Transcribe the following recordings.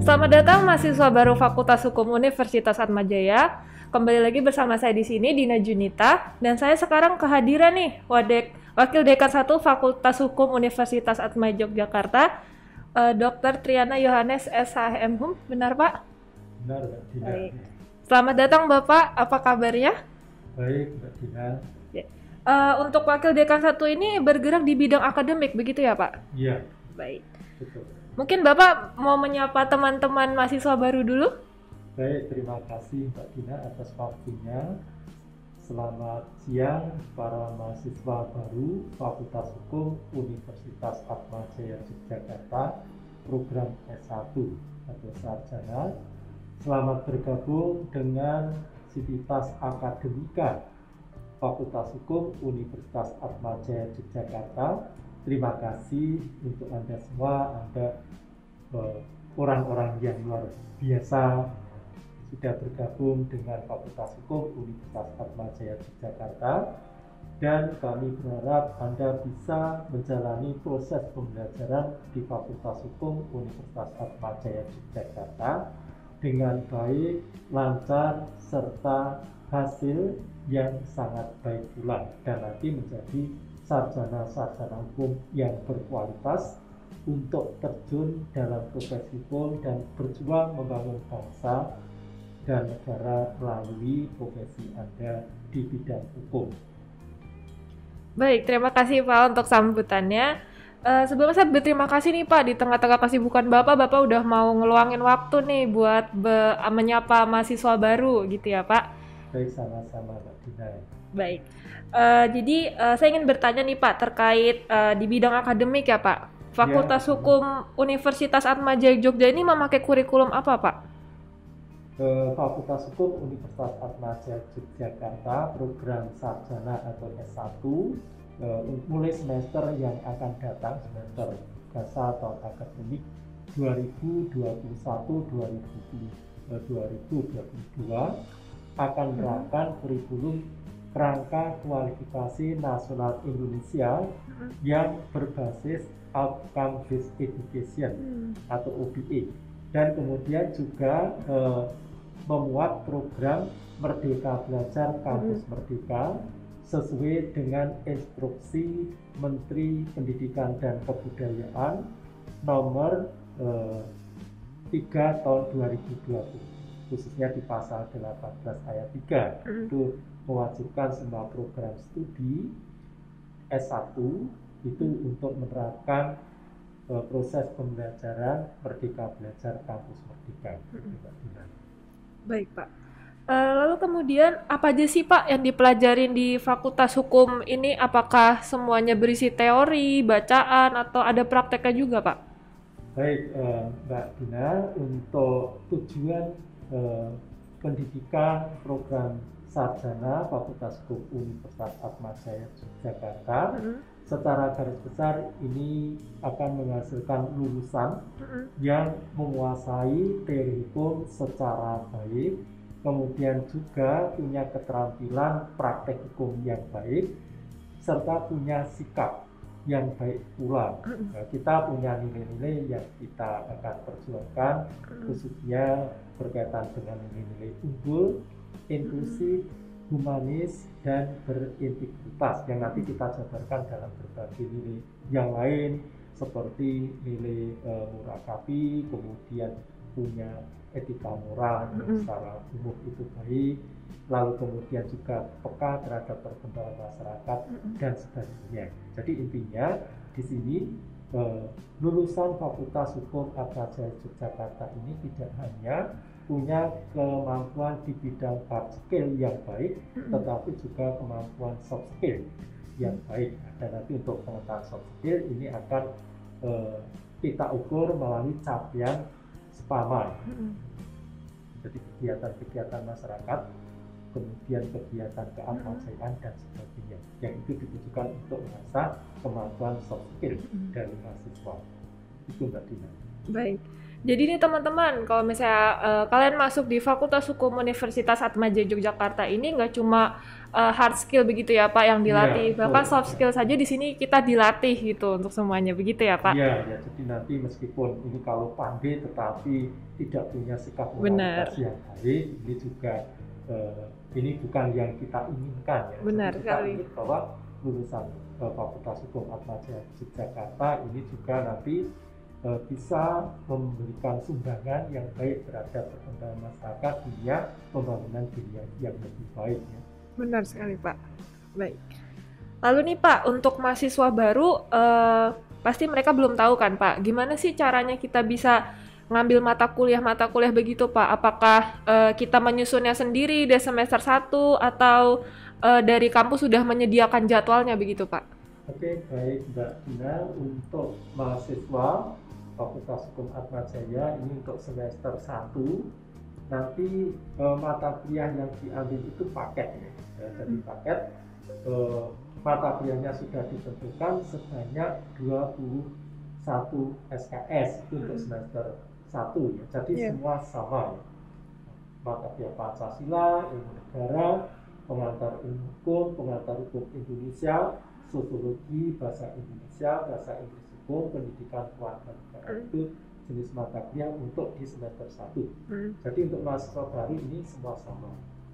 Selamat datang mahasiswa baru Fakultas Hukum Universitas Atmajaya. Kembali lagi bersama saya di sini, Dina Junita, dan saya sekarang kehadiran nih Wakil Dekan 1 Fakultas Hukum Universitas Atmajaya Yogyakarta, Dr. Triana Yohanes SHM Hum. Benar, Pak? Benar, Mbak Dina. Baik. Selamat datang, Bapak. Apa kabarnya? Baik, Mbak Dina. Untuk Wakil Dekan 1 ini bergerak di bidang akademik, begitu ya, Pak? Iya, Baik. betul. Mungkin Bapak mau menyapa teman-teman mahasiswa baru dulu? Baik, terima kasih Mbak Dina atas waktunya. Selamat siang para mahasiswa baru Fakultas Hukum Universitas Atmajaya Yogyakarta, program S1 atau sarjana. Selamat bergabung dengan Sivitas Akademika Fakultas Hukum Universitas Atmajaya Yogyakarta. Terima kasih untuk Anda semua, Anda orang-orang yang luar biasa sudah bergabung dengan Fakultas Hukum Universitas Atmajaya Yogyakarta, dan kami berharap Anda bisa menjalani proses pembelajaran di Fakultas Hukum Universitas Atmajaya Yogyakarta dengan baik, lancar, serta hasil yang sangat baik pula, dan nanti menjadi sarjana-sarjana hukum yang berkualitas untuk terjun dalam profesi hukum dan berjuang membangun bangsa dan negara melalui profesi Anda di bidang hukum. Baik, terima kasih Pak untuk sambutannya. Sebelumnya saya berterima kasih nih Pak, di tengah-tengah kesibukan Bapak udah mau ngeluangin waktu nih buat menyapa mahasiswa baru gitu ya Pak. Baik, sama-sama Mbak Dina. Baik, jadi saya ingin bertanya nih Pak terkait di bidang akademik ya Pak. Fakultas Hukum Universitas Atmajaya Jogja ini memakai kurikulum apa Pak? Fakultas Hukum Universitas Atmajaya Yogyakarta program sarjana atau S1 mulai semester yang akan datang, semester biasa tahun akademik 2021-2022 akan menerapkan kurikulum kerangka kualifikasi nasional Indonesia yang berbasis outcome based education atau OBE, dan kemudian juga memuat program Merdeka Belajar Kampus Merdeka sesuai dengan instruksi Menteri Pendidikan dan Kebudayaan nomor 3 tahun 2020, khususnya di pasal 18 ayat 3 itu mewajibkan semua program studi S1 itu untuk menerapkan proses pembelajaran Merdeka Belajar Kampus Merdeka. Baik Pak. Lalu kemudian apa aja sih Pak yang dipelajarin di Fakultas Hukum ini? Apakah semuanya berisi teori, bacaan, atau ada prakteknya juga Pak? Baik Mbak Dina, untuk tujuan pendidikan program sarjana Fakultas Hukum Universitas Atmajaya Yogyakarta secara garis besar ini akan menghasilkan lulusan yang menguasai teori hukum secara baik, kemudian juga punya keterampilan praktek hukum yang baik, serta punya sikap yang baik pula. Nah, kita punya nilai-nilai yang kita akan perjuangkan, khususnya berkaitan dengan nilai-nilai unggul, inklusif, humanis, dan berintegritas yang nanti kita jabarkan dalam berbagai nilai yang lain seperti nilai murakabi, kemudian punya etika moral secara umum itu baik, lalu kemudian juga peka terhadap perkembangan masyarakat dan sebagainya. Jadi intinya di sini lulusan Fakultas Hukum Atmajaya Yogyakarta ini tidak hanya punya kemampuan di bidang hard skill yang baik, tetapi juga kemampuan soft skill yang baik. Dan nanti untuk pengetahuan soft skill ini akan kita ukur melalui capaian SPAMA. Jadi kegiatan-kegiatan masyarakat, kemudian kegiatan keatmajayaan dan sebagainya, yang itu ditujukan untuk mengasah kemampuan soft skill dari mahasiswa. Itu Mbak Dina. Baik. Jadi nih teman-teman, kalau misalnya kalian masuk di Fakultas Hukum Universitas Atmajaya Yogyakarta ini nggak cuma hard skill begitu ya Pak yang dilatih, bahkan soft skill saja di sini kita dilatih gitu untuk semuanya, begitu ya Pak? Iya, ya, jadi nanti meskipun ini kalau pandai tetapi tidak punya sikap moralitas yang baik, ini juga ini bukan yang kita inginkan ya. Benar jadi kita sekali. ingin bahwa lulusan Fakultas Hukum Atmajaya Yogyakarta ini juga nanti bisa memberikan sumbangan yang baik terhadap perkembangan masyarakat hingga pembangunan dunia yang lebih baik ya. Benar sekali Pak. Baik. Lalu nih Pak, untuk mahasiswa baru pasti mereka belum tahu kan Pak, gimana sih caranya kita bisa ngambil mata kuliah begitu Pak? Apakah kita menyusunnya sendiri dari semester 1 atau dari kampus sudah menyediakan jadwalnya begitu Pak? Oke, baik Mbak Dina, untuk mahasiswa Fakultas Hukum Atmajaya ini untuk semester 1 nanti mata kuliah yang diambil itu paket ya. Jadi paket mata kuliahnya sudah ditentukan sebanyak 21 SKS itu untuk semester 1 ya. Jadi semua sama ya. Mata kuliah Pancasila, ilmu negara, pengantar ilmu hukum, pengantar hukum Indonesia, sosiologi, bahasa Indonesia, bahasa Inggris hukum, pendidikan keluarga negara itu jenis mata kuliah untuk di semester 1. Jadi untuk mahasiswa baru ini semua sama.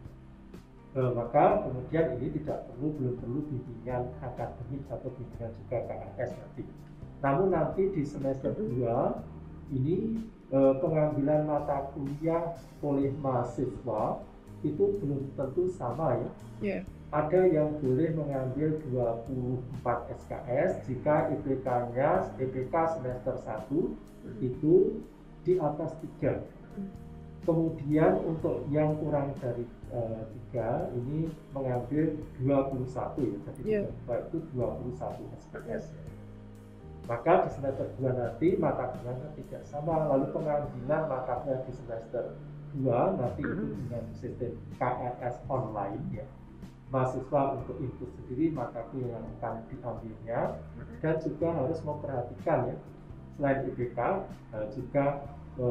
Maka kemudian ini belum perlu bimbingan akademik atau bimbingan juga KAS nanti. Namun nanti di semester 2 ini pengambilan mata kuliah oleh mahasiswa itu belum tentu sama ya. Ada yang boleh mengambil 24 SKS jika IPK semester 1 itu di atas 3. Kemudian untuk yang kurang dari 3 ini mengambil 21 ya. Jadi itu 21 SKS ya. Maka di semester 2 nanti mata kuliahnya tidak sama. Lalu pengambilan mata kuliah di semester 2 nanti itu dengan sistem KRS online ya. Mahasiswa untuk input sendiri mata kuliah yang akan diambilnya dan juga harus memperhatikan ya, selain IPK juga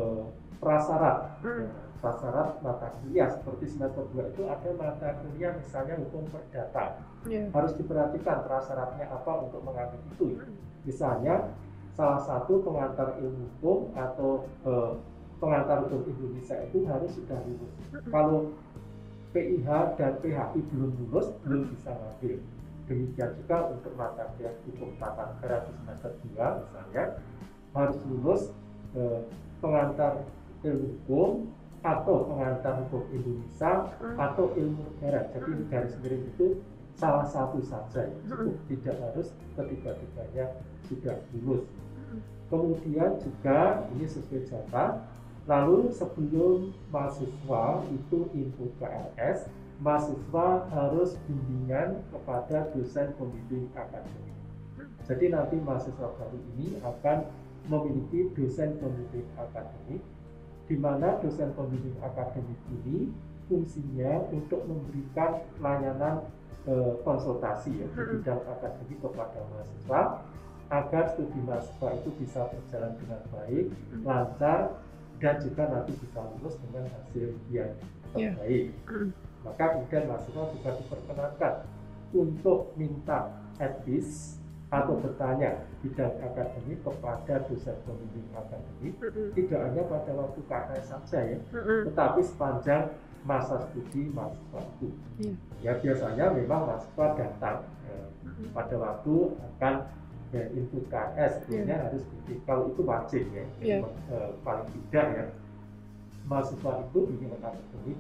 prasyarat mata kuliah seperti semester 2 itu ada mata kuliah misalnya hukum perdata. Harus diperhatikan prasyaratnya apa untuk mengambil itu. Misalnya salah satu pengantar ilmu hukum atau pengantar hukum Indonesia itu harus sudah lulus. Kalau PIH dan PHI belum lulus, belum bisa ngambil. Demikian juga untuk mata kuliah hukum tata negara di semester 2 misalnya harus lulus pengantar ilmu hukum atau pengantar hukum Indonesia atau ilmu negara. Jadi garis miring itu salah satu saja ya. Cukup, tidak harus ketiga-tiganya sudah lulus. Kemudian juga ini sesuai jatah. Lalu sebelum mahasiswa itu input KRS, mahasiswa harus bimbingan kepada dosen pembimbing akademik. Jadi nanti mahasiswa baru ini akan memiliki dosen pembimbing akademik, di mana dosen pembimbing akademik ini fungsinya untuk memberikan layanan konsultasi ya, di bidang akademik kepada mahasiswa agar studi mahasiswa itu bisa berjalan dengan baik, lancar, dan juga nanti bisa lulus dengan hasil yang terbaik. Maka kemudian mahasiswa juga diperkenankan untuk minta advice atau bertanya bidang akademik kepada dosen pembimbing akademik, tidak hanya pada waktu KKS saja ya, tetapi sepanjang masa studi mahasiswa itu. Ya biasanya memang mahasiswa datang pada waktu akan input KS, harus kalau itu wajib ya, paling tidak ya mahasiswa itu bimbingan akademik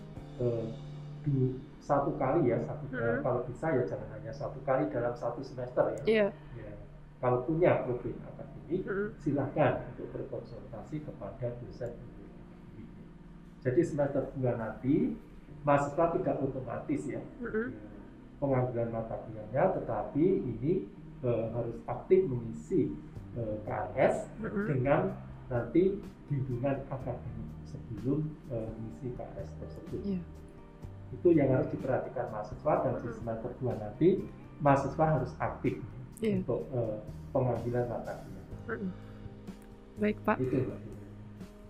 satu kali ya, kalau bisa ya jangan hanya satu kali dalam satu semester ya. Kalau punya problem akademik silahkan untuk berkonsultasi kepada dosen bimbingan akademik. Jadi semester 2 nanti mahasiswa tidak otomatis ya pengambilan mata kuliahnya, tetapi ini harus aktif mengisi KRS dengan nanti bimbingan akademik sebelum mengisi KRS tersebut. Itu yang harus diperhatikan mahasiswa, dan di semester 2 nanti mahasiswa harus aktif untuk pengambilan mata kuliah. Baik Pak. Itu.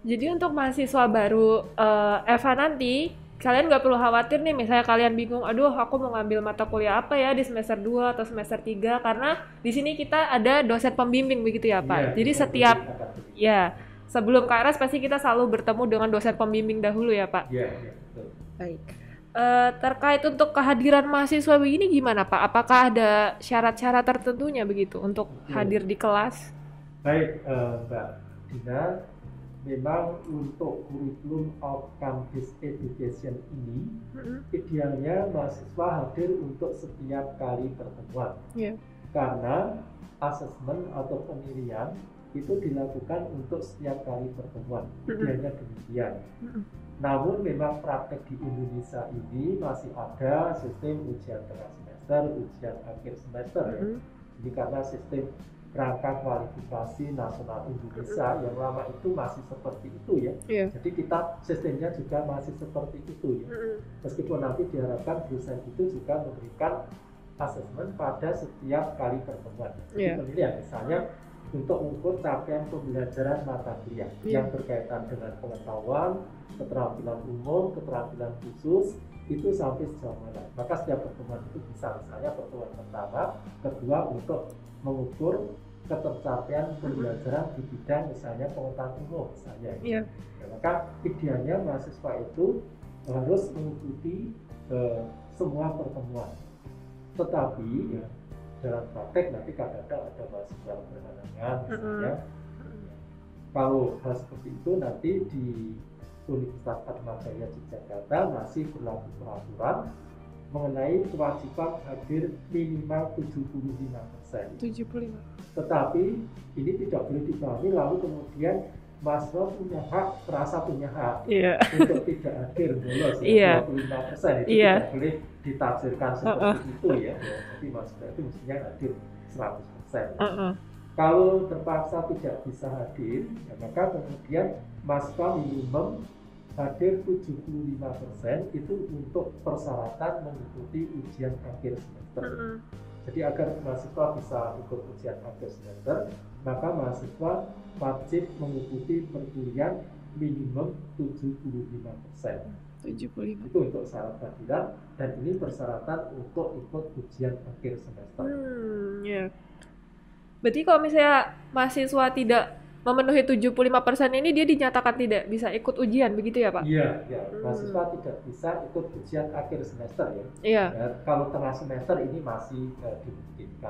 Jadi untuk mahasiswa baru Eva nanti, kalian nggak perlu khawatir nih, misalnya kalian bingung, aduh aku mau ngambil mata kuliah apa ya di semester 2 atau semester 3, karena di sini kita ada dosen pembimbing begitu ya Pak. Jadi setiap, ya sebelum KRS pasti kita selalu bertemu dengan dosen pembimbing dahulu ya Pak. Iya, betul. Baik. Terkait untuk kehadiran mahasiswa begini gimana Pak? Apakah ada syarat-syarat tertentunya begitu untuk hadir di kelas? Baik, Mbak Dina, memang untuk kurikulum outcome-based education ini idealnya mahasiswa hadir untuk setiap kali pertemuan. Karena asesmen atau penilaian itu dilakukan untuk setiap kali pertemuan, idealnya demikian. Namun memang praktek di Indonesia ini masih ada sistem ujian tengah semester, ujian akhir semester ya. Jadi karena sistem rangka kualifikasi nasional Indonesia yang lama itu masih seperti itu ya. Jadi kita sistemnya juga masih seperti itu ya. Meskipun nanti diharapkan dosen itu juga memberikan asesmen pada setiap kali pertemuan. Jadi penilaian misalnya untuk mengukur capaian pembelajaran mata kuliah yang berkaitan dengan pengetahuan, keterampilan umum, keterampilan khusus itu sampai sejauh mana. Maka setiap pertemuan itu bisa misalnya pertemuan pertama, kedua untuk mengukur ketercapaian pembelajaran di bidang misalnya pengetahuan umum misalnya. Maka idealnya mahasiswa itu harus mengikuti semua pertemuan. Tetapi ya, dalam praktek nanti kadang-kadang ada mahasiswa berhalangan misalnya. Kalau hal seperti itu nanti di Universitas Atmajaya Yogyakarta masih berlaku peraturan mengenai kewajiban hadir minimal 75%. Tetapi ini tidak boleh dipahami lalu kemudian mahasiswa punya hak, merasa punya hak untuk tidak hadir bolos 25%. Itu tidak boleh ditafsirkan seperti itu ya. Jadi mahasiswa itu mestinya hadir 100%. Kalau terpaksa tidak bisa hadir, ya maka kemudian mahasiswa minimum hadir 75% itu untuk persyaratan mengikuti ujian akhir semester. Jadi agar mahasiswa bisa ikut ujian akhir semester, maka mahasiswa wajib mengikuti perkuliahan minimum 75%. 75. Itu untuk syarat kehadiran dan ini persyaratan untuk ikut ujian akhir semester. Berarti kalau misalnya mahasiswa tidak memenuhi 75% ini dia dinyatakan tidak bisa ikut ujian begitu ya Pak? Iya, mahasiswa tidak bisa ikut ujian akhir semester ya. Kalau tengah semester ini masih dimungkinkan.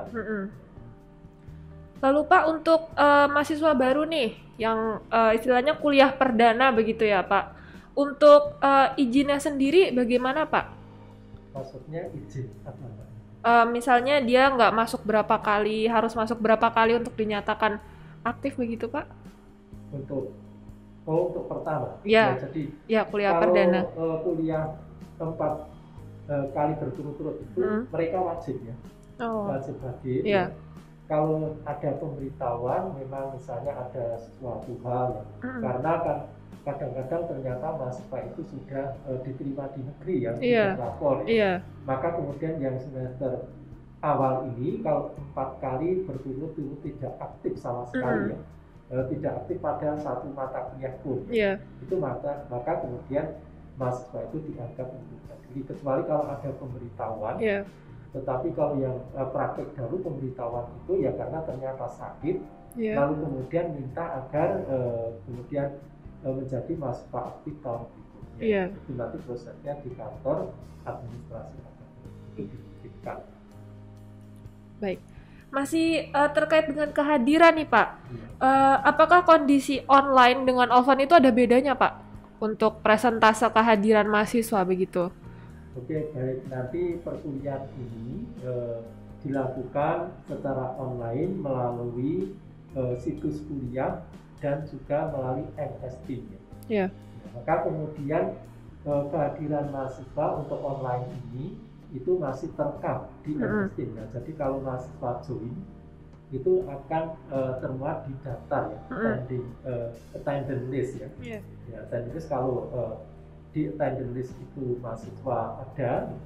Lalu Pak untuk mahasiswa baru nih yang istilahnya kuliah perdana begitu ya Pak. Untuk izinnya sendiri bagaimana Pak? Maksudnya izin apa Pak? Misalnya dia nggak masuk berapa kali, harus masuk berapa kali untuk dinyatakan aktif begitu Pak? Untuk pertama. Jadi kuliah perdana. Kuliah 4 kali berturut-turut itu mereka wajib ya. Wajib hadir. Ya. Kalau ada pemberitahuan memang misalnya ada sesuatu hal karena kan kadang-kadang ternyata mahasiswa itu sudah diterima di negeri ya, lapor ya. Maka kemudian yang semester awal ini kalau 4 kali berturut-turut tidak aktif sama sekali ya, tidak aktif pada satu mata kuliah pun, itu maka kemudian mahasiswa itu dianggap untuk diri, kecuali kalau ada pemberitahuan. Tetapi kalau yang praktek dahulu pemberitahuan itu ya karena ternyata sakit, lalu kemudian minta agar kemudian menjadi mahasiswa aktif tahun berikutnya. Itu nanti prosesnya di kantor administrasi itu dibuktikan. Baik, masih terkait dengan kehadiran nih Pak. Apakah kondisi online dengan offline itu ada bedanya Pak untuk presentase kehadiran mahasiswa begitu? Oke, baik. Nanti perkuliahan ini dilakukan secara online melalui situs kuliah dan juga melalui MS Teams. Maka kemudian kehadiran mahasiswa untuk online ini itu masih terekam di MS Teams. Jadi kalau mahasiswa join itu akan termuat di daftar ya, attendance list ya. Attendance list kalau di attendance list itu mahasiswa ada,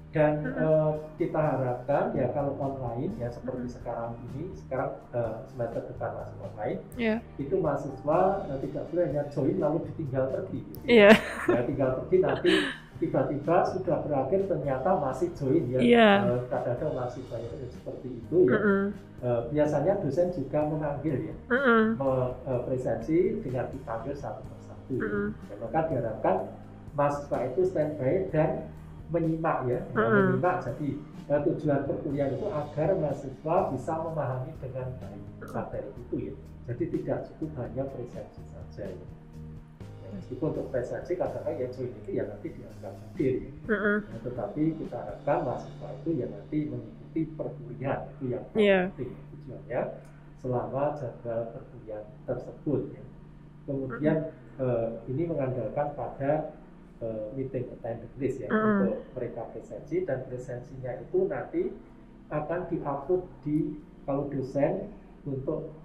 Dan kita harapkan ya kalau online ya seperti sekarang semester depan masih online, itu mahasiswa tidak boleh hanya join lalu ditinggal pergi. Gitu. Ya tinggal pergi nanti tiba-tiba sudah berakhir ternyata masih join ya. Kadang-kadang mahasiswa itu seperti itu ya. Biasanya dosen juga memanggil ya, presensi dengan dipanggil satu persatu. Ya, maka diharapkan mahasiswa itu standby dan menyimak ya, menyimak. Jadi tujuan perkuliahan itu agar mahasiswa bisa memahami dengan baik materi itu ya. Jadi tidak cukup hanya presensi saja ya. Meskipun untuk presensi kadang-kadang ya join itu ya nanti dianggap hadir ya. Tetapi kita harapkan mahasiswa itu ya nanti mengikuti perkuliahan itu yang penting tujuannya selama jadwal perkuliahan tersebut ya. Kemudian ini mengandalkan pada meeting attendance list ya untuk mereka presensi, dan presensinya itu nanti akan diupload di kalau dosen untuk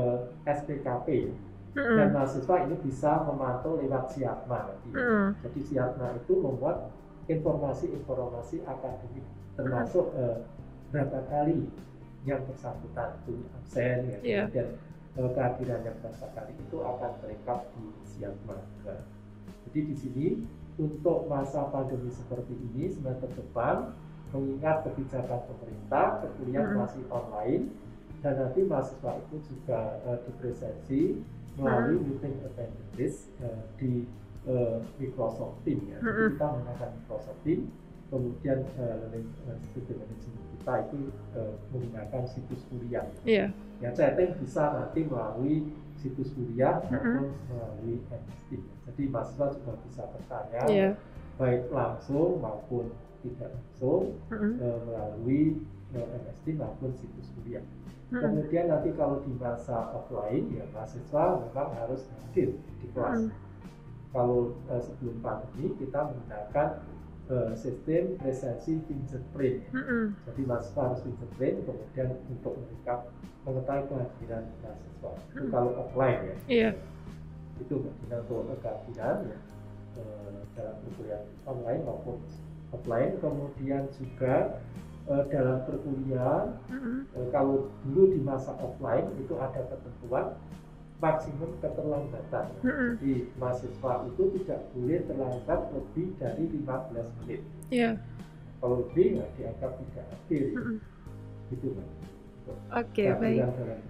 SPKP dan mahasiswa ini bisa memantau lewat Siatma nanti. Jadi Siatma itu membuat informasi-informasi akademik termasuk berapa kali yang bersangkutan itu absen ya, kemudian kehadiran yang berapa kali itu akan terekam di Siatma. Jadi di sini untuk masa pandemi seperti ini semester depan, mengingat kebijakan pemerintah, perkuliahan masih online, dan nanti mahasiswa itu juga dipresensi melalui meeting attendance list di Microsoft Teams ya. Jadi kita menggunakan Microsoft Teams, kemudian student management kita itu menggunakan situs kuliah. Ya, chatting bisa nanti melalui situs kuliah maupun melalui MS Teams. Jadi mahasiswa juga bisa bertanya baik langsung maupun tidak langsung melalui MS Teams maupun situs kuliah. Kemudian nanti kalau di masa offline ya mahasiswa memang harus hadir di kelas. Kalau sebelum pandemi kita menggunakan sistem presensi fingerprint. Jadi mahasiswa harus fingerprint, kemudian untuk mengetahui kehadiran mahasiswa. Itu kalau offline ya. Itu untuk kehadiran ya dalam perkuliahan online maupun offline. Kemudian juga dalam perkuliahan kalau dulu di masa offline itu ada ketentuan maksimum keterlambatan. Jadi mahasiswa itu tidak boleh terlambat lebih dari 15 menit. Kalau lebih ya dianggap tidak hadir. Gitu kan. Baik.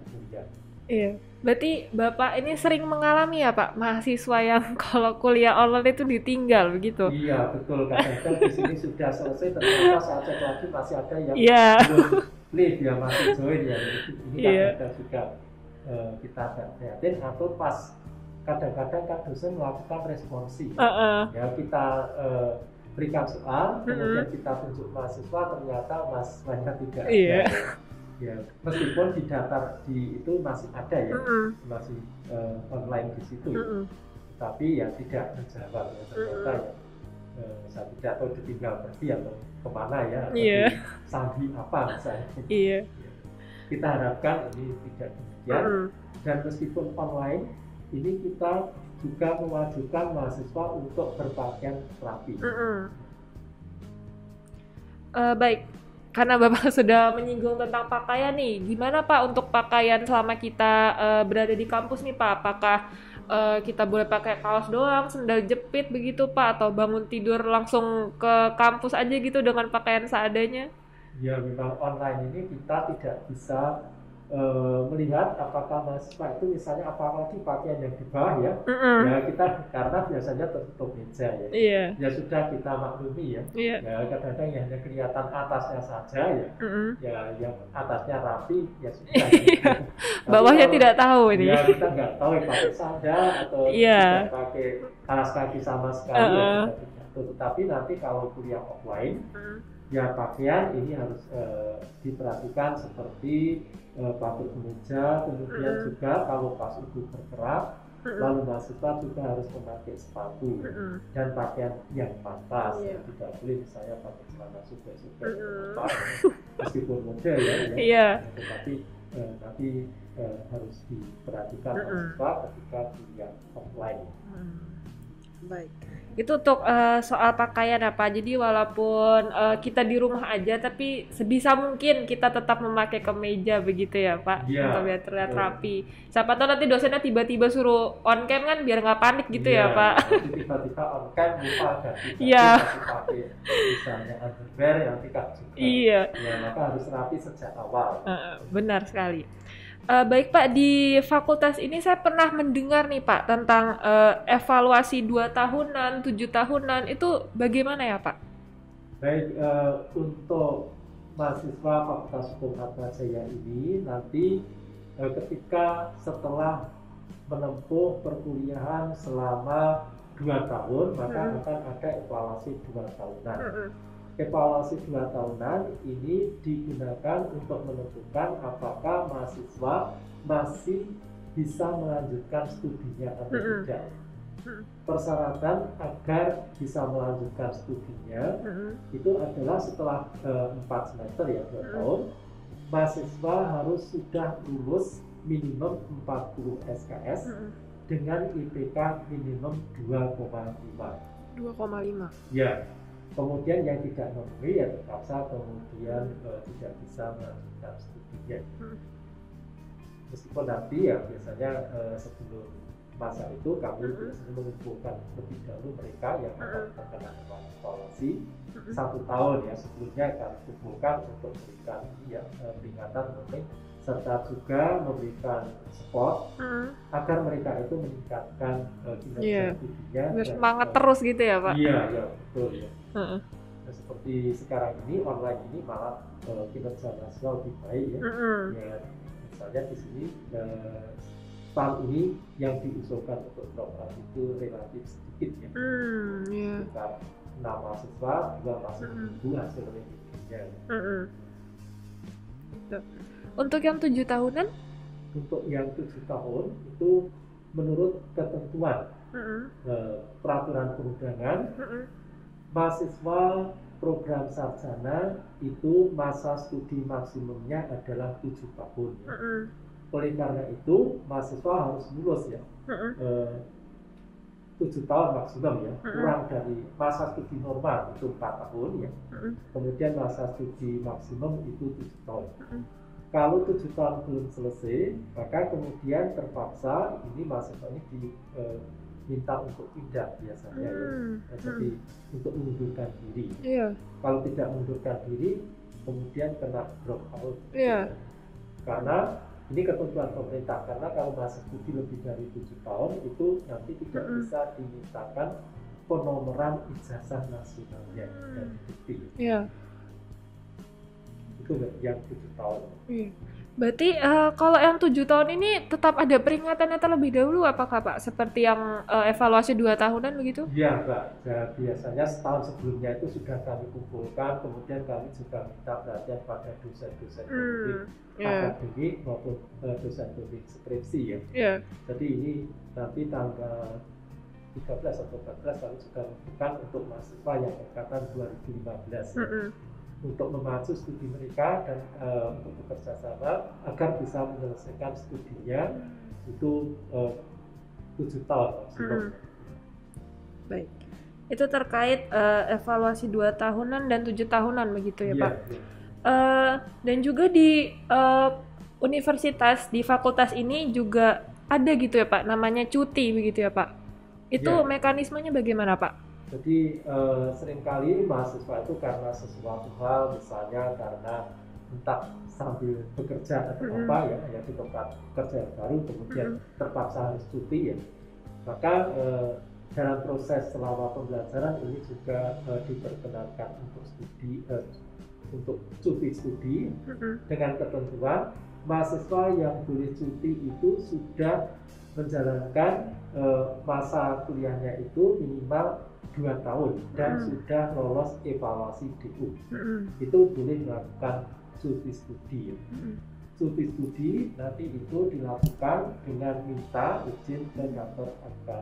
Berarti Bapak ini sering mengalami ya Pak, mahasiswa yang kalau kuliah online itu ditinggal begitu? Iya betul, kadang-kadang di sini sudah selesai ternyata saat cek lagi masih ada yang belum leave ya, masih join ya. Ini kadang-kadang juga kita agak prihatin, atau pas kadang-kadang kan dosen melakukan responsi ya kita berikan soal, kemudian kita tunjuk mahasiswa, ternyata mahasiswanya tidak ada. Ya, meskipun di data itu masih ada ya, masih online di situ ya. Tapi ya tidak menjawab ya, ternyata ya saya tidak tahu ditinggal pergi atau kemana ya, atau sambi apa misalnya. Kita harapkan ini tidak demikian, dan meskipun online ini kita juga mewajibkan mahasiswa untuk berpakaian rapi. Baik, karena Bapak sudah menyinggung tentang pakaian nih, gimana Pak untuk pakaian selama kita berada di kampus nih Pak? Apakah kita boleh pakai kaos doang, sendal jepit begitu Pak, atau bangun tidur langsung ke kampus aja gitu dengan pakaian seadanya? Ya memang online ini kita tidak bisa melihat apakah mahasiswa itu misalnya apalagi pakaian yang di bawah ya, ya kita karena biasanya tertutup meja ya, ya sudah kita maklumi ya, ya kadang-kadang ya hanya kelihatan atasnya saja ya, ya yang atasnya rapi ya sudah. Bawahnya tidak tahu ini. Ya kita nggak tahu pakai sandal atau tidak pakai alas kaki sama sekali ya, tetapi nanti kalau kuliah offline ya pakaian ini harus diperhatikan seperti pakai kemeja, kemudian juga kalau pas itu bergerak, lalu mahasiswa juga harus memakai sepatu dan pakaian yang pantas, tidak boleh misalnya pakai celana sobek-sobek, meskipun model ya, tetapi nanti harus diperhatikan mahasiswa ketika kuliah offline. Baik. Itu untuk soal pakaian apa. Jadi walaupun kita di rumah aja, tapi sebisa mungkin kita tetap memakai kemeja begitu ya Pak, Iya, untuk biar terlihat betul. rapi. Siapa tahu nanti dosennya tiba-tiba suruh on cam kan, biar nggak panik gitu ya Iya, Pak. nanti tiba-tiba on cam lupa ganti baju Iya, masih pakai misalnya underwear yang tidak juga. iya. Ya, maka harus rapi sejak awal. Benar sekali. Baik Pak, di fakultas ini saya pernah mendengar nih Pak tentang evaluasi 2 tahunan, 7 tahunan, itu bagaimana ya Pak? Baik, untuk mahasiswa Fakultas Hukum Atmajaya ini nanti ketika setelah menempuh perkuliahan selama 2 tahun, maka akan ada evaluasi 2 tahunan. Evaluasi 2 tahunan ini digunakan untuk menentukan apakah mahasiswa masih bisa melanjutkan studinya atau tidak. Persyaratan agar bisa melanjutkan studinya itu adalah setelah 4 semester ya 2 tahun, mahasiswa harus sudah lulus minimum 40 SKS dengan IPK minimum 2,5. 2,5. Ya, kemudian yang tidak memenuhi ya terpaksa kemudian tidak bisa melanjutkan studinya. Meskipun nanti ya biasanya sebelum masa itu kami biasanya mengumpulkan lebih dahulu mereka yang akan terkena evaluasi 1 tahun ya sebelumnya kami kumpulkan untuk memberikan peringatan warning serta juga memberikan support agar mereka itu meningkatkan kinerja studinya. Bersemangat terus gitu ya Pak? Iya, ya betul ya. Nah, seperti sekarang ini online ini malah kinerja nasional lebih baik ya. Ya misalnya di sini tahun ini yang diusulkan untuk drop itu relatif sedikit ya. Sekitar 6 mahasiswa, 2 masih menunggu hasil reviewnya. Untuk yang 7 tahunan? Untuk yang 7 tahun itu menurut ketentuan peraturan perundangan, mahasiswa program sarjana itu masa studi maksimumnya adalah 7 tahun ya. Oleh karena itu mahasiswa harus lulus ya 7 tahun maksimum ya, kurang dari masa studi normal itu 4 tahun ya. Kemudian masa studi maksimum itu 7 tahun. Kalau 7 tahun belum selesai, maka kemudian terpaksa ini mahasiswa ini diminta untuk pindah biasanya ya. Jadi untuk mengundurkan diri. Kalau tidak mengundurkan diri, kemudian kena drop out. Karena ini ketentuan pemerintah, karena kalau masa studi lebih dari 7 tahun itu nanti tidak bisa dimintakan penomoran ijazah nasionalnya dan bukti. Itu yang 7 tahun. Berarti kalau yang 7 tahun ini tetap ada peringatannya terlebih dahulu apakah Pak? Seperti yang evaluasi 2 tahunan begitu? Iya Mbak, ya, biasanya setahun sebelumnya itu sudah kami kumpulkan, kemudian kami juga minta perhatian pada dosen-dosen pembimbing akademik maupun dosen pembimbing skripsi ya. Jadi ini nanti tanggal 13 atau 14 kami juga lakukan untuk mahasiswa yang angkatan 2015 ya. Untuk memacu studi mereka dan untuk bekerja sama agar bisa menyelesaikan studinya itu 7 tahun maksimum. Baik, itu terkait evaluasi 2 tahunan dan 7 tahunan begitu ya Pak? Dan juga di universitas, di fakultas ini juga ada gitu ya Pak, namanya cuti begitu ya Pak? Itu mekanismenya bagaimana Pak? Jadi seringkali mahasiswa itu karena sesuatu hal, misalnya karena entah sambil bekerja atau apa ya di tempat kerja baru kemudian terpaksa harus cuti ya, maka dalam proses selama pembelajaran ini juga diperkenankan untuk studi untuk cuti studi dengan ketentuan mahasiswa yang boleh cuti itu sudah menjalankan masa kuliahnya itu minimal 2 tahun dan sudah lolos evaluasi DU. Itu boleh melakukan cuti studi. Cuti studi nanti itu dilakukan dengan minta izin ke kantor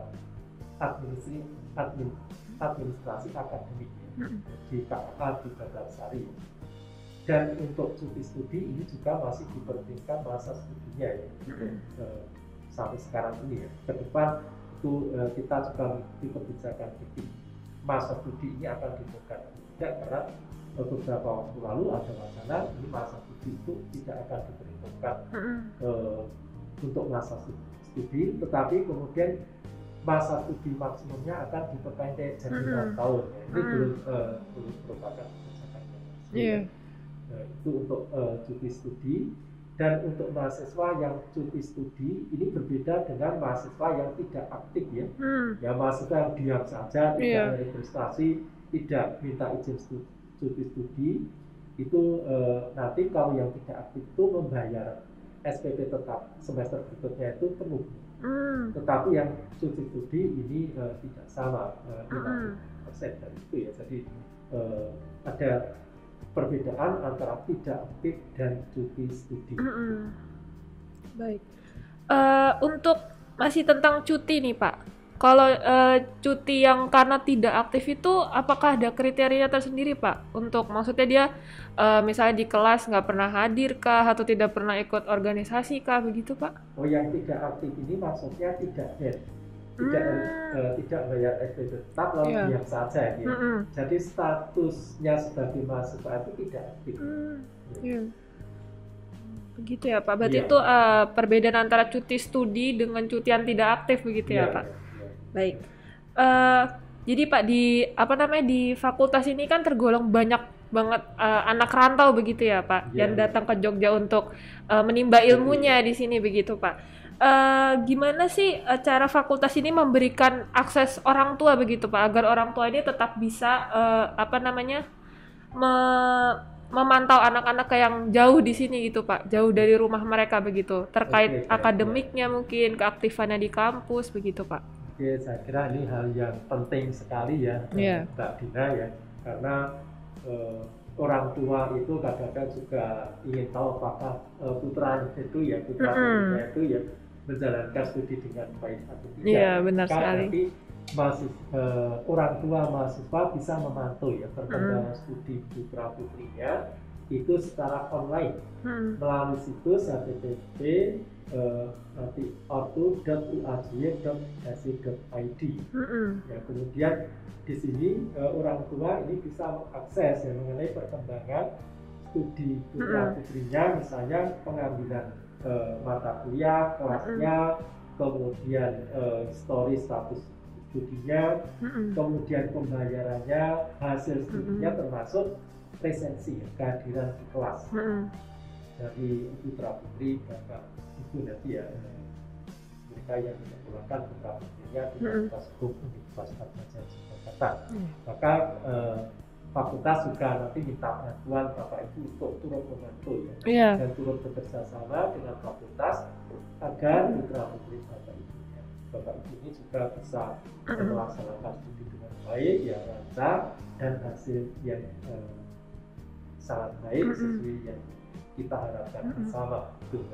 administrasi akademik di KA di Bagarsari. Dan untuk cuti studi ini juga masih diperhitungkan masa studinya ya. Sampai sekarang ini ya. Ke depan itu itu kita juga mengikuti kebijakan jadi masa studi ini akan ditunda. Tidak, karena beberapa waktu lalu ada wacana ini masa studi itu tidak akan diperhitungkan untuk masa studi, tetapi kemudian masa studi maksimumnya akan diperpendek jadi 6 tahun. Ya. Ini belum merupakan kebijakan yang resmi. Itu untuk cuti studi. Dan untuk mahasiswa yang cuti studi ini berbeda dengan mahasiswa yang tidak aktif ya. Ya mahasiswa yang diam saja, tidak registrasi, tidak minta izin cuti studi, itu nanti kalau yang tidak aktif itu membayar SPP tetap semester berikutnya itu penuh. Tetapi yang cuti studi ini tidak sama 50% dari itu ya. Jadi ada perbedaan antara tidak aktif dan cuti studi. Baik. Untuk masih tentang cuti nih Pak. Kalau cuti yang karena tidak aktif itu apakah ada kriteria tersendiri Pak? Untuk maksudnya dia misalnya di kelas nggak pernah hadir kah atau tidak pernah ikut organisasi kah begitu Pak? Oh yang tidak aktif ini maksudnya tidak tidak bayar SPP tetap lalu diam saja ya. Jadi statusnya sebagai mahasiswa itu tidak aktif. Begitu ya Pak. Berarti itu perbedaan antara cuti studi dengan cuti yang tidak aktif begitu ya Pak. Baik. Jadi Pak di fakultas ini kan tergolong banyak banget anak rantau begitu ya Pak yang datang ke Jogja untuk menimba ilmunya di sini begitu Pak. Gimana sih cara fakultas ini memberikan akses orang tua begitu Pak agar orang tua ini tetap bisa memantau anak-anak yang jauh di sini gitu Pak, jauh dari rumah mereka begitu, terkait akademiknya mungkin keaktifannya di kampus begitu Pak. Oke, saya kira ini hal yang penting sekali ya Mbak Dina ya, karena orang tua itu kadang-kadang juga ingin tahu apakah putra putrinya itu ya menjalankan studi dengan baik atau tidak. Iya, benar sekali. Nanti orang tua mahasiswa bisa memantau ya perkembangan studi putra putrinya itu secara online melalui situs http nanti ortu.uaj.ac.id. Ya, kemudian di sini orang tua ini bisa mengakses ya mengenai perkembangan studi putra putrinya, misalnya pengambilan mata kuliah, kelasnya, kemudian status studinya, kemudian pembayarannya, hasil studinya termasuk presensi, kehadiran di kelas dari putra putri bapak ibu nanti ya mereka yang menyekolahkan putra putrinya di Fakultas Hukum Universitas Atmajaya Jakarta. Maka fakultas juga nanti minta bantuan bapak ibu untuk turut membantu ya dan turut bekerja sama dengan fakultas agar putra putri bapak ibu ini juga bisa melaksanakan studi dengan baik ya, lancar dan hasil yang sangat baik sesuai yang kita harapkan bersama.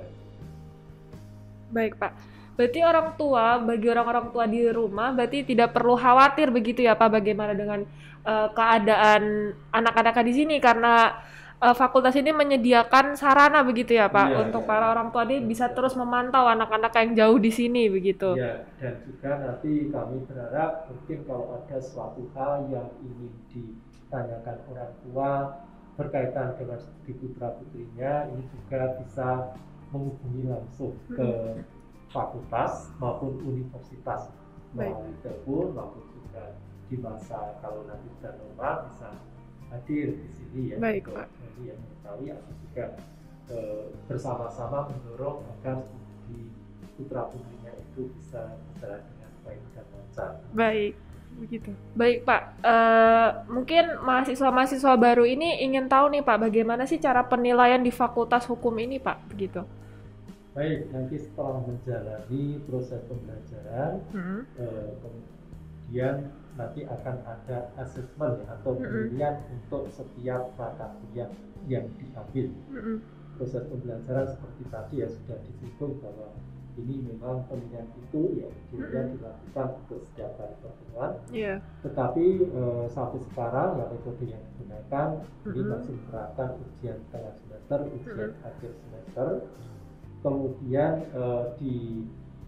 Baik Pak, berarti orang tua, bagi orang-orang tua di rumah berarti tidak perlu khawatir begitu ya Pak bagaimana dengan keadaan anak-anak di sini karena fakultas ini menyediakan sarana begitu ya Pak untuk para orang tua ini bisa terus memantau anak-anak yang jauh di sini begitu. Ya, dan juga nanti kami berharap mungkin kalau ada suatu hal yang ingin ditanyakan orang tua berkaitan dengan studi putra putrinya ini juga bisa menghubungi langsung ke fakultas maupun universitas melalui telepon maupun juga di masa kalau nanti sudah normal bisa hadir di sini ya. Baik Pak. Yang mengetahui atau juga bersama-sama mendorong agar studi putra putrinya itu bisa berjalan dengan baik dan lancar. Baik, begitu. Baik Pak, mungkin mahasiswa-mahasiswa baru ini ingin tahu nih Pak, bagaimana sih cara penilaian di Fakultas Hukum ini Pak, begitu? Baik, nanti setelah menjalani proses pembelajaran, kemudian nanti akan ada asesmen atau penilaian untuk setiap mata kuliah yang diambil. Proses pembelajaran seperti tadi ya sudah disinggung bahwa ini memang penilaian itu ya dilakukan untuk setiap kali pertemuan. Tetapi sampai sekarang ya metode yang digunakan ini masih menerapkan ujian tengah semester, ujian akhir semester. Kemudian di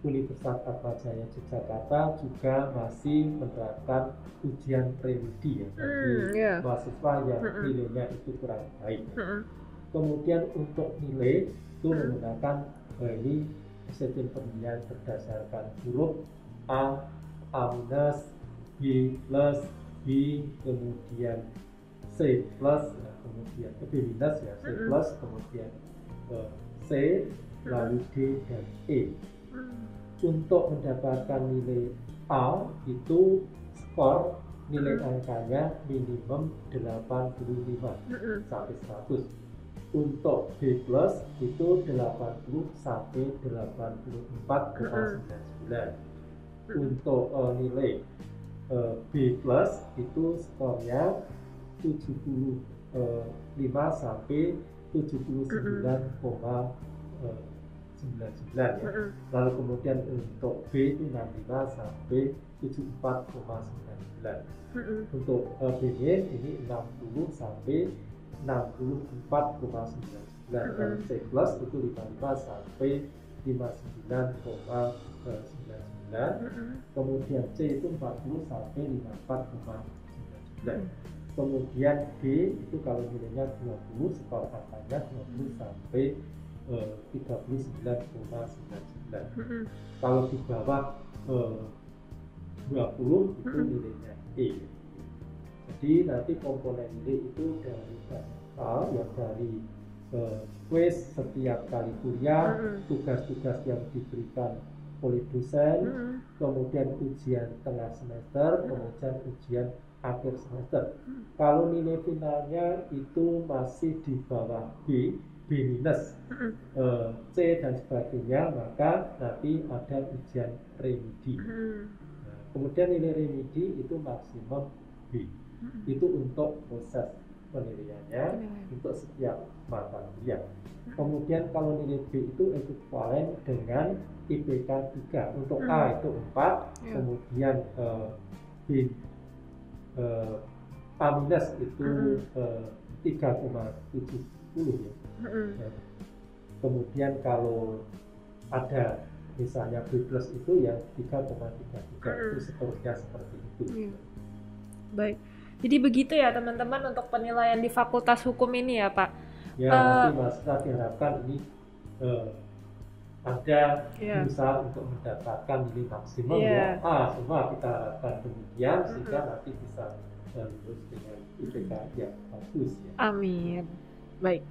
Universitas Atmajaya Yogyakarta juga masih menerapkan ujian remedi ya bagi mahasiswa yang nilainya itu kurang baik. Kemudian untuk nilai itu menggunakan ini sistem penilaian berdasarkan huruf A, A minus, B plus, B, kemudian C plus, kemudian B minus ya, C plus, kemudian C, lalu D dan E. Untuk mendapatkan nilai A itu skor nilai angkanya minimum 85 sampai 100. Untuk B plus itu 80 sampai 84,99. Untuk nilai B plus itu skornya 75 sampai 79,99 ya. Lalu kemudian untuk B itu 65 sampai 74,99. Untuk B ini 60 sampai 64,99. Dan C plus itu 55 sampai 59,99. Kemudian C itu 40 sampai 54,99. Kemudian D itu kalau nilainya 20, skor angkanya 20 sampai 39,99. Kalau di bawah 20 itu nilainya E. Jadi nanti komponen nilai itu dari hal yang dari kuis setiap kali kuliah, tugas-tugas yang diberikan oleh dosen, kemudian ujian tengah semester, kemudian ujian akhir semester. Kalau nilai finalnya itu masih di bawah B minus, C dan sebagainya, maka nanti ada ujian remedi. Nah, kemudian nilai remedi itu maksimum B. Itu untuk proses penilaiannya untuk setiap mata kuliah. Kemudian kalau nilai B itu ekuivalen dengan IPK 3. Untuk A itu 4, kemudian B A minus itu 3,70 ya. Kemudian kalau ada misalnya B plus itu yang 3,33 itu seterusnya seperti itu. Baik, jadi begitu ya teman-teman untuk penilaian di Fakultas Hukum ini ya Pak. Ya, nanti mahasiswa diharapkan ini ada berusaha untuk mendapatkan nilai maksimum ya. Semua kita harapkan demikian sehingga nanti bisa lulus dengan IPK yang bagus ya. Amin. Baik.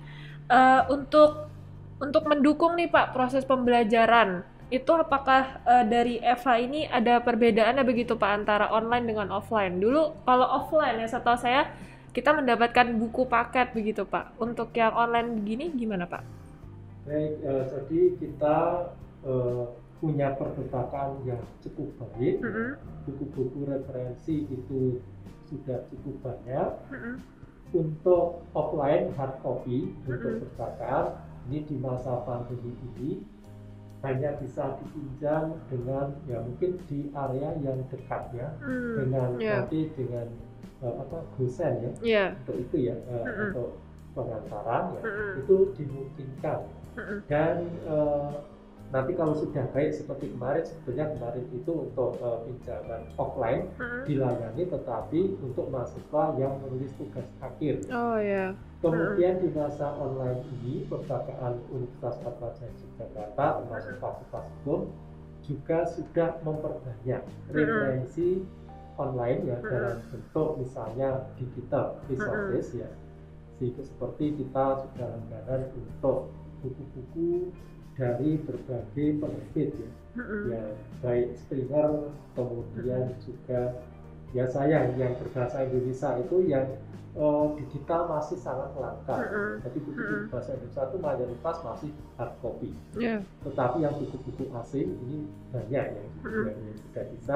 Untuk mendukung nih Pak proses pembelajaran itu apakah dari Eva ini ada perbedaannya begitu Pak antara online dengan offline? Dulu kalau offline ya setahu saya kita mendapatkan buku paket begitu Pak. Untuk yang online begini gimana Pak? Baik, jadi kita punya perpustakaan yang cukup baik. Buku-buku referensi itu sudah cukup banyak. Untuk offline hard copy untuk perpustakaan ini di masa pandemi ini hanya bisa dipinjam dengan ya mungkin di area yang dekat ya dengan nanti dengan dosen ya untuk itu ya untuk pengantaran ya itu dimungkinkan dan nanti kalau sudah baik seperti kemarin sebetulnya kemarin itu untuk pinjaman offline dilayani tetapi untuk mahasiswa yang menulis tugas akhir. Kemudian di masa online ini perpustakaan Universitas Atmajaya Yogyakarta termasuk Fakultas Hukum juga sudah memperbanyak referensi online ya dalam bentuk misalnya digital resources ya. Sehingga seperti kita sudah langganan untuk buku-buku dari berbagai penerbit ya baik Springer, kemudian juga ya saya yang berbahasa Indonesia itu yang digital masih sangat langka. Jadi buku bahasa Indonesia itu mayoritas masih hard copy. Tetapi yang buku-buku asing ini banyak yang sudah bisa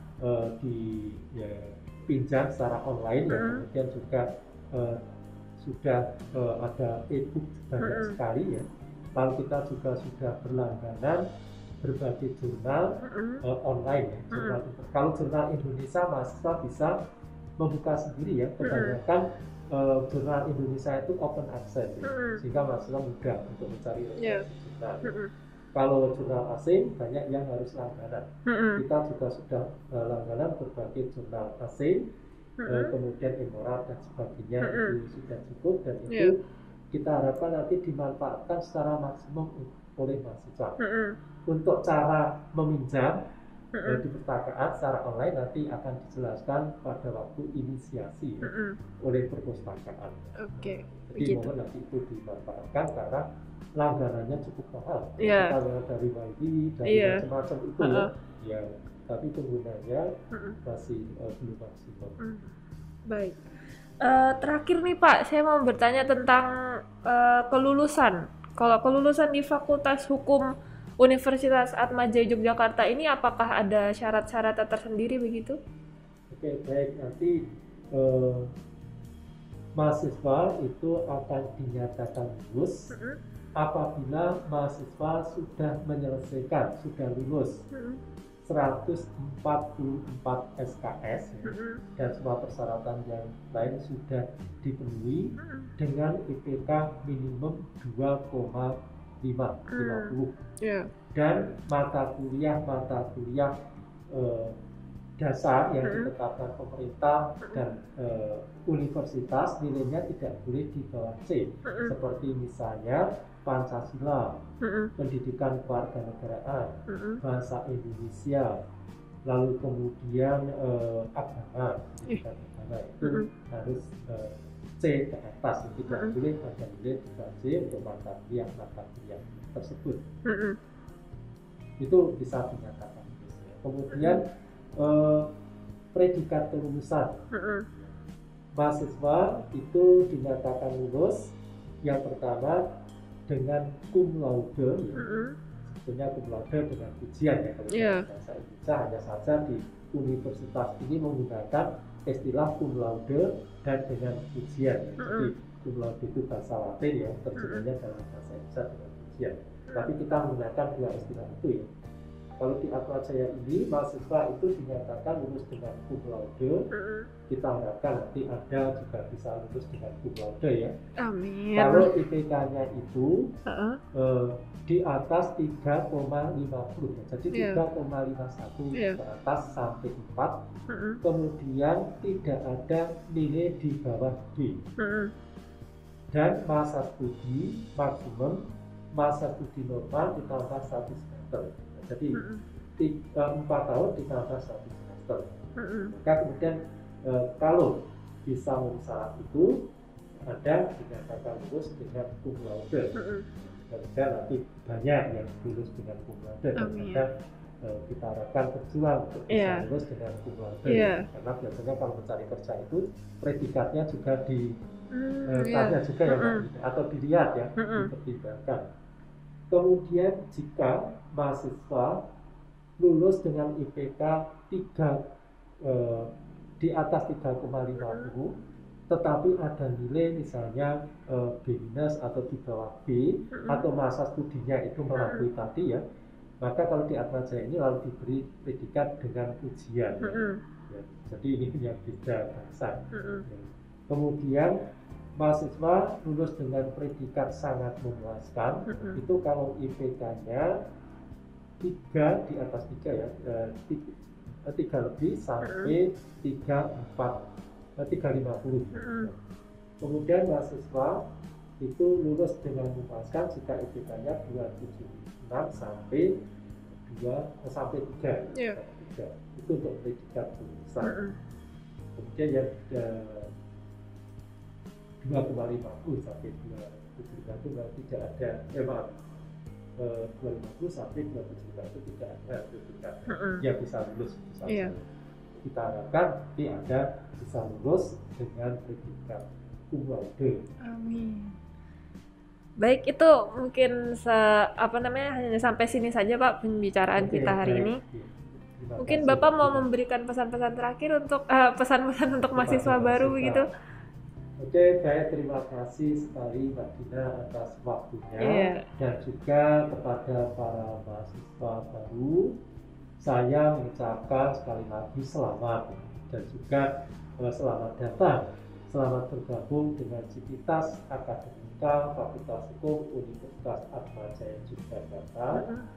dipinjam secara online ya. Kemudian juga sudah ada e-book banyak sekali ya. Lalu kita juga sudah berlangganan berbagai jurnal online ya. Kalau jurnal Indonesia mahasiswa bisa membuka sendiri ya. Kebanyakan jurnal Indonesia itu open access ya. Sehingga mahasiswa mudah untuk mencari referensi jurnal. Kalau jurnal asing banyak yang harus langganan. Kita juga sudah langganan berbagai jurnal asing, kemudian Emorat dan sebagainya, itu sudah cukup, dan itu kita harapkan nanti dimanfaatkan secara maksimum oleh mahasiswa. Untuk cara meminjam di perpustakaan secara online nanti akan dijelaskan pada waktu inisiasi oleh perpustakaan. Jadi mohon nanti itu dimanfaatkan karena langganannya cukup mahal. Kita lihat dari YD, dari macam-macam itu ya, tapi penggunanya masih belum maksimum. Baik. Terakhir nih Pak, saya mau bertanya tentang kelulusan. Kalau kelulusan di Fakultas Hukum Universitas Atmajaya Yogyakarta ini apakah ada syarat-syarat tersendiri begitu? Oke, baik. Nanti mahasiswa itu akan dinyatakan lulus apabila mahasiswa sudah menyelesaikan, sudah lulus 144 SKS dan semua persyaratan yang lain sudah dipenuhi dengan IPK minimum 2,50 dan mata kuliah dasar yang ditetapkan pemerintah dan universitas nilainya tidak boleh di bawah C, seperti misalnya Pancasila, pendidikan kewarganegaraan, bahasa Indonesia, lalu kemudian agama, pendidikan agama itu harus C ke atas, tidak boleh pada nilai 3C untuk mata kuliah tersebut. Itu bisa dinyatakan. Kemudian predikat kelulusan mahasiswa itu dinyatakan lulus yang pertama dengan cum laude, sebetulnya cum laude dengan ujian ya, kalau bahasa Indonesia hanya saja di universitas ini menggunakan istilah cum laude dan dengan ujian. Jadi cum laude itu bahasa Latin ya, terjemahnya dalam bahasa Indonesia dengan ujian. Tapi kita menggunakan dua istilah itu ya. Kalau di Atmajaya ini mahasiswa itu dinyatakan lulus dengan cum laude. Kita harapkan nanti Anda juga bisa lulus dengan cum laude ya. Amin. Kalau IPK-nya itu di atas 3,50, jadi 3,51 ke atas sampai 4. Kemudian tidak ada nilai di bawah D. Dan masa studi maksimum, masa studi normal ditambah 1 semester. Jadi 4 tahun ditambah 1 semester. Maka kemudian kalau bisa memenuhi syarat itu, Anda dinyatakan lulus dengan cum laude. Dan nanti banyak yang lulus dengan cum laude, dan Anda kita harapkan berjuang untuk bisa lulus dengan cum laude. Karena biasanya kalau mencari kerja itu predikatnya juga ditanya juga ya, atau dilihat ya, dipertimbangkan. Kemudian jika mahasiswa lulus dengan IPK 3 di atas 3,50, tetapi ada nilai misalnya B- atau di bawah B, atau masa studinya itu melampaui tadi ya, maka kalau di Atmajaya ini lalu diberi predikat dengan ujian ya. Jadi ini yang beda bahasa. Kemudian mahasiswa lulus dengan predikat sangat memuaskan, itu kalau IPK-nya 3 di atas 3 ya, 3 lebih sampai 350. Kemudian mahasiswa itu lulus dengan memuaskan jika IPK-nya 276 sampai 3. Itu untuk predikat kelulusan. Kemudian yang 2,50 sampai 2,75 itu tidak ada, 2,50 sampai 2,75 itu tidak ada predikat yang bisa lulus. Kita harapkan nanti Anda bisa lulus dengan predikat cum laude. Amin. Baik, itu mungkin hanya sampai sini saja Pak pembicaraan kita hari ini. Mungkin Bapak mau memberikan pesan-pesan terakhir untuk pesan-pesan untuk mahasiswa baru begitu. Oke, saya terima kasih sekali Mbak Dina atas waktunya, dan juga kepada para mahasiswa baru saya mengucapkan sekali lagi selamat, dan juga selamat datang Selamat bergabung dengan Civitas Akademika Fakultas Hukum Universitas Atmajaya Yogyakarta.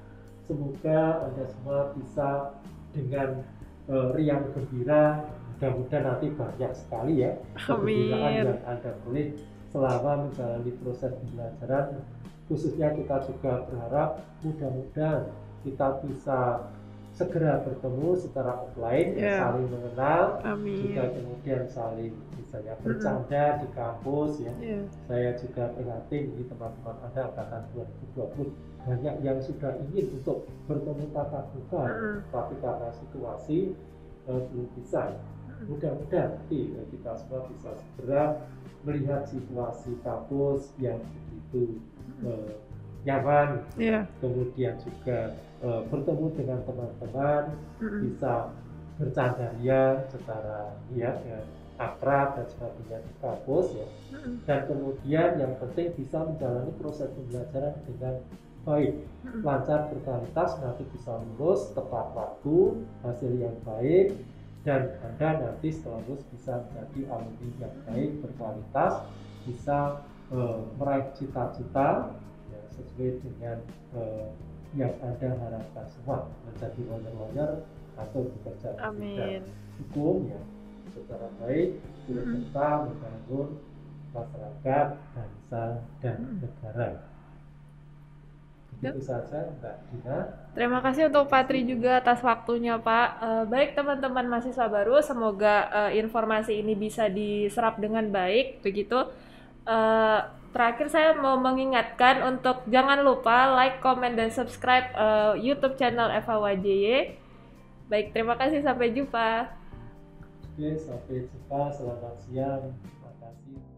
Semoga Anda semua bisa dengan riang gembira, mudah-mudahan nanti banyak sekali ya kegembiraan yang Anda boleh selama menjalani proses pembelajaran. Khususnya kita juga berharap mudah-mudahan kita bisa segera bertemu secara offline, saling mengenal, juga kemudian saling misalnya bercanda di kampus ya. Saya juga prihatin di teman-teman Anda angkatan 2020 banyak yang sudah ingin untuk bertemu tatap muka, tapi karena situasi belum bisa. Mudah-mudahan nanti kita semua bisa segera melihat situasi kampus yang begitu nyaman, kemudian juga bertemu dengan teman-teman, bisa bercanda ria secara akrab dan sebagainya di kampus ya. Dan kemudian yang penting bisa menjalani proses pembelajaran dengan baik, lancar, berkualitas, nanti bisa lulus tepat waktu, hasil yang baik, dan Anda nanti setelah lulus bisa menjadi alumni yang baik, berkualitas, bisa meraih cita-cita ya, sesuai dengan yang Anda harapkan semua, menjadi lawyer atau bekerja di bidang hukum ya, secara baik, serta membangun masyarakat, bangsa, dan negara. Itu saja Mbak Dina. Terima kasih untuk Pak Tri juga atas waktunya Pak. Baik teman-teman mahasiswa baru, semoga informasi ini bisa diserap dengan baik. Begitu. Terakhir saya mau mengingatkan untuk jangan lupa like, comment, dan subscribe YouTube channel FHWJY. Baik, terima kasih, sampai jumpa. Oke, sampai jumpa, selamat siang, terima kasih.